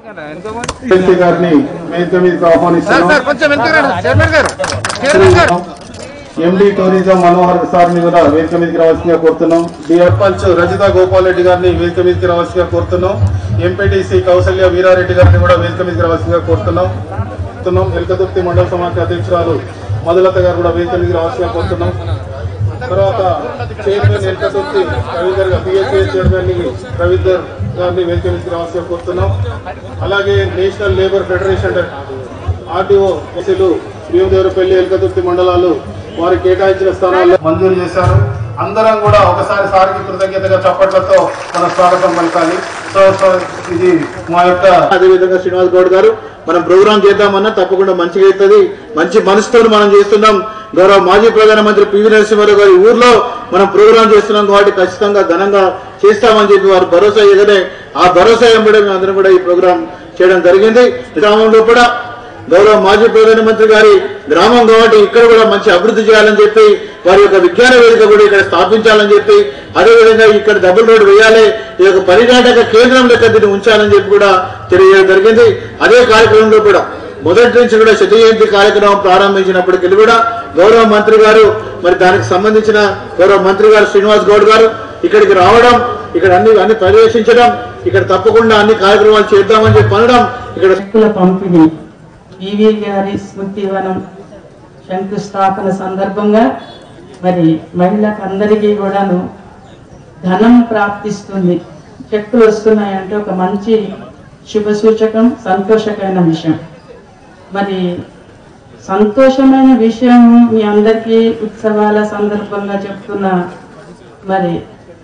ఎండి tourism Manohar సార్ని కూడా వేదిక మీదకి రావాల్సిందిగా కోరుతున్నాం. డిఎఫ్ఎల్స్ రజిత గోపాల్ రెడ్డి గారిని వేదిక మీదకి రావాల్సిందిగా కోరుతున్నాం. ఎంపీటీసీ కౌసల్య వీరారెడ్డి గారిని కూడా వేదిక మీదకి రావాల్సిందిగా కోరుతున్నాం. ఎల్కదుర్తి మండల సమాఖ్య అధ్యక్షురాలు మధులత గారు కూడా వేదిక మీదకి రావాల్సిందిగా కోరుతున్నాం. తర్వాత chairman Elkathurthi Ravinder PSA chairman Ravinder గారిని వేదిక మీదకి రావాల్సిందిగా కోరుతున్నాం. అలాగే నేషనల్ లేబర్ ఫెడరేషన్ ఆర్టీఓ ఎస్సీలు భీమదేవరపల్లి ఎల్కదుర్తి మండలాలు వారికి కేటాయించిన స్థానాల్లో మంజూరు చేశారు. అందరం కూడా ఒకసారి సారికి కృతజ్ఞతగా చప్పట్లతో మన స్వాగతం పలకాలి. సో ఇది మా యొక్క అదేవిధంగా శ్రీనివాస్ గౌడ్ గారు మనం ప్రోగ్రాం చేద్దామన్నా తప్పకుండా మంచిగా అవుతుంది. మంచి మనసుతో మనం చేస్తున్నాం. గౌరవ మాజీ ప్రధానమంత్రి పివి నరసింహారావు గారి ఊర్లో మనం ప్రోగ్రాం చేస్తున్నాం కాబట్టి ఖచ్చితంగా ఘనంగా చేస్తామని చెప్పి వారు భరోసా ఇవ్వగానే ఆ భరోసా వెంబడే మేము అందరం కూడా ఈ ప్రోగ్రాం చేయడం జరిగింది. గ్రామంలో కూడా గౌరవ మాజీ ప్రధానమంత్రి గారి గ్రామం కాబట్టి ఇక్కడ కూడా మంచి అభివృద్ధి చేయాలని చెప్పి వారి యొక్క విజ్ఞాన వేదిక కూడా ఇక్కడ స్థాపించాలని చెప్పి అదేవిధంగా ఇక్కడ డబుల్ రోడ్ వేయాలి, ఈ యొక్క పర్యాటక కేంద్రం లెక్క దీన్ని ఉంచాలని చెప్పి కూడా తెలియజేయడం జరిగింది. అదే కార్యక్రమంలో కూడా మొదటి నుంచి కూడా శత జయంతి కార్యక్రమం ప్రారంభించినప్పటికీ కూడా గౌరవ మంత్రి గారు మరి దానికి సంబంధించిన గౌరవ మంత్రి గారు శ్రీనివాస్ గౌడ్ గారు ఇక్కడికి రావడం, ఇక్కడ అన్ని పర్యవేక్షించడం, ఇక్కడ తప్పకుండా అన్ని కార్యక్రమాలు చేద్దామని చెప్పి అనడం, ఇక్కడ పంపిణీ పివి గారి స్మృతివనం శంకుస్థాపన సందర్భంగా మరి మహిళలకు అందరికీ కూడాను ధనం ప్రాప్తిస్తుంది, చెక్కులు వస్తున్నాయంటే ఒక మంచి శుభ సూచకం, సంతోషకరమైన విషయం. మరి సంతోషమైన విషయం మీ అందరికీ ఉత్సవాల సందర్భంగా చెప్తున్నా. మరి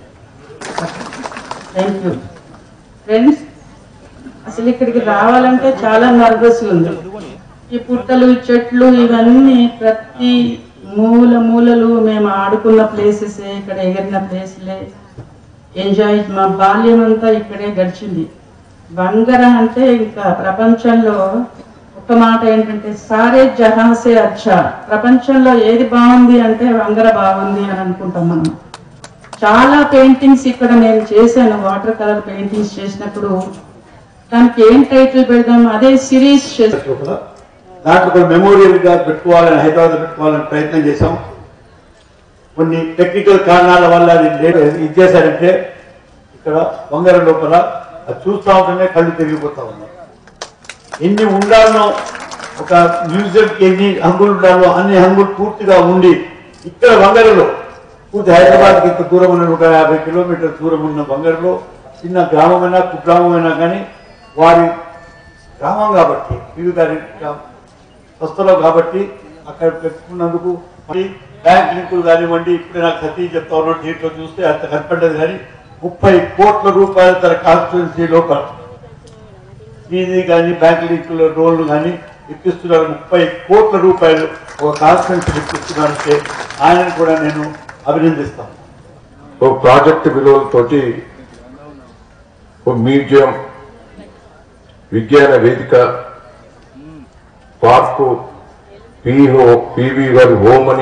థ్యాంక్ యూ ఫ్రెండ్స్. అసలు ఇక్కడికి రావాలంటే చాలా నర్వస్ ఉంది. ఈ పుట్టలు చెట్లు ఇవన్నీ ప్రతి మూలలు మేము ఆడుకున్న ప్లేసెసే, ఇక్కడ ఎగిరిన ప్లేస్లే, ఎంజాయ్ మా బాల్యం అంతా ఇక్కడే గడిచింది. వంగర అంటే ఇంకా ప్రపంచంలో ఒక మాట ఏంటంటే సారే జహాసే అచ్చా, ప్రపంచంలో ఏది బాగుంది అంటే వంగర బాగుంది అని అనుకుంటాం మనం. చాలా పెయింటింగ్స్ ఇక్కడ నేను చేశాను, వాటర్ కలర్ పెయింటింగ్స్ చేసినప్పుడు దానికి ఏం టైటిల్ పెడదాం, అదే సిరీస్ చేస్తాం. దాంట్లో మెమోరియల్ గా పెట్టుకోవాలని హైదరాబాద్ పెట్టుకోవాలని ప్రయత్నం చేశాం. కొన్ని టెక్నికల్ కారణాల వల్ల ఇది చేశారంటే ఇక్కడ వంగర లోపల అది చూస్తూ ఉంటేనే కళ్ళు తిరిగిపోతా ఉన్నాయి. ఎన్ని ఉండాలనో ఒక మ్యూజియంకి ఎన్ని హంగులు ఉండాలో అన్ని హంగులు పూర్తిగా ఉండి ఇక్కడ వంగరలో పూర్తి హైదరాబాద్కి ఇంత దూరం ఉన్న 150 కిలోమీటర్ల దూరం ఉన్న వంగరలో చిన్న గ్రామమైనా కుగ్రామమైనా కానీ వారి గ్రామం కాబట్టి పివి గారి స్వస్థలో కాబట్టి అక్కడ పెట్టుకున్నందుకు బ్యాంక్ లింకులు కానివ్వండి, ఇప్పుడే నాకు సతీ చెప్తా ఉన్నాడు, దీంట్లో చూస్తే అంత కనపడ్డది. కానీ 30 కోట్ల రూపాయలు తన కాన్స్టిట్యున్సీ లోపల ఫీజు కానీ బ్యాంక్ లింకుల లోన్లు కానీ ఇప్పిస్తున్నారు. 30 కోట్ల రూపాయలు ఒక కాన్స్టిట్యున్సీ ఇప్పిస్తున్నారంటే ఆయనను కూడా నేను అభినందిస్తాను. ఒక ప్రాజెక్టు విలువలతోటి ఒక మ్యూజియం, విజ్ఞాన వేదిక, పార్కు, పివి గారి హోమ్ అని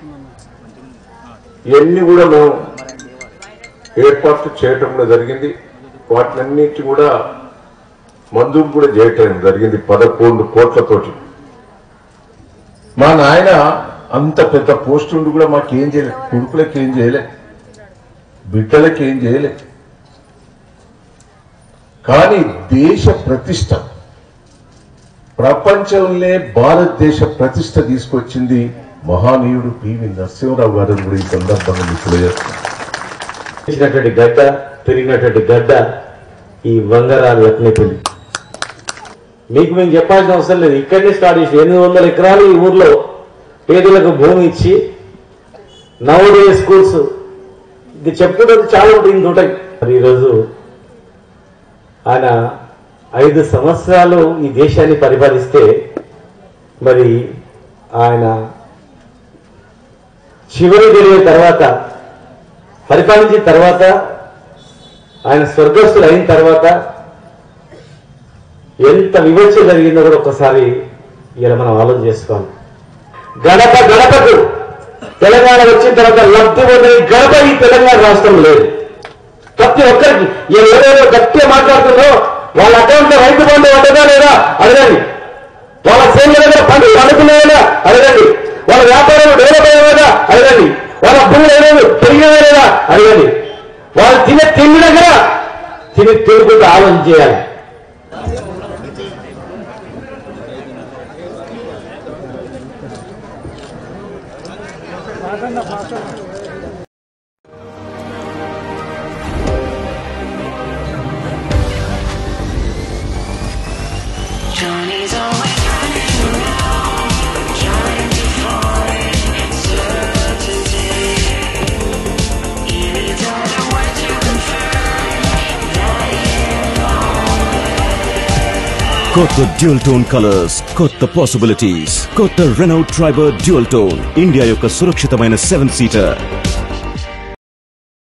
ఇవన్నీ కూడా మేము ఏర్పాట్లు చేయటం జరిగింది. వాటినన్నిటి కూడా మంజూరు కూడా చేయటం జరిగింది 11 కోట్లతోటి. మా నాయన అంత పెద్ద పోస్ట్ ఉండి కూడా మాకేం చేయలేదు, కొడుకులకి ఏం చేయలే, బిడ్డలకి ఏం చేయలే. కానీ దేశ ప్రతిష్ట, ప్రపంచంలో భారతదేశ ప్రతిష్ట తీసుకొచ్చింది మహానీయుడు పివి నరసింహారావు గారిని కూడా ఈ సందర్భంగా మీకు తెలియజేస్తున్నటువంటి గడ్డ, పెరిగినటువంటి గడ్డ ఈ వంగర లక్ష్మీపల్లి. మీకు మేము చెప్పాల్సిన అవసరం లేదు, ఇక్కడనే స్టార్ట్ చేసి 800 ఎకరాలు ఈ ఊర్లో పేదలకు భూమి ఇచ్చి నవోదయ స్కూల్స్, ఇది చెప్పుకుంటే చాలా ఉంటుంది ఉంటాయి. మరి ఈరోజు ఆయన 5 సంవత్సరాలు ఈ దేశాన్ని పరిపాలిస్తే మరి ఆయన చివరి జరిగిన తర్వాత పరిపాలించిన తర్వాత ఆయన స్వర్గస్థులు అయిన తర్వాత ఎంత వివక్ష జరిగిందో కూడా ఒకసారి ఇలా మనం ఆలోచన చేసుకోవాలి. గడప గడపకు తెలంగాణ వచ్చిన తర్వాత లబ్ధి పొందిన గడప ఈ తెలంగాణ రాష్ట్రం లేదు. ప్రతి ఒక్కరికి ఎవరెవరో గట్టిగా మాట్లాడుతుందో వాళ్ళ అకౌంట్ లో రైతు అమౌంట్ పడ్డదా లేదా అడగండి. వాళ్ళ సేవల దగ్గర పండుగ అనుకునేదా అడగండి. వాళ్ళ వ్యాపారం డెవలప్ అయ్యేదా అడగండి. వాళ్ళ భూములు ఏదో పెరిగినదా లేదా అడగండి. వాళ్ళు తినే తిండి దగ్గర తిని తిరుగుతూ ఆలోచన చేయాలి. Johnny's always running around, trying to find certainty. He needs all the way to confirm that he's wrong. కొత్త డ్యూల్ టోన్ కలర్స్, కొత్త పాసిబిలిటీస్, కొత్త Renault Triber dual tone, India యొక్క సురక్షితమైన 7 సీటర్.